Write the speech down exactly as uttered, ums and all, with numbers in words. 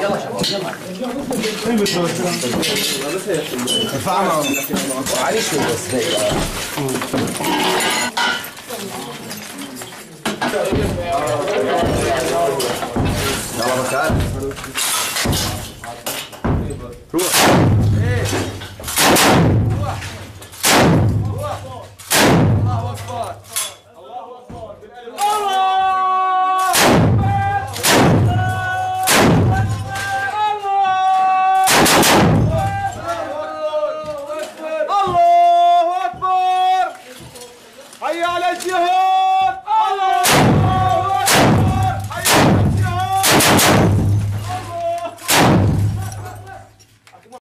يلا شباب يلا ارفعنا علي شو بس هيك يلا مكان روح روح روح الله اكبر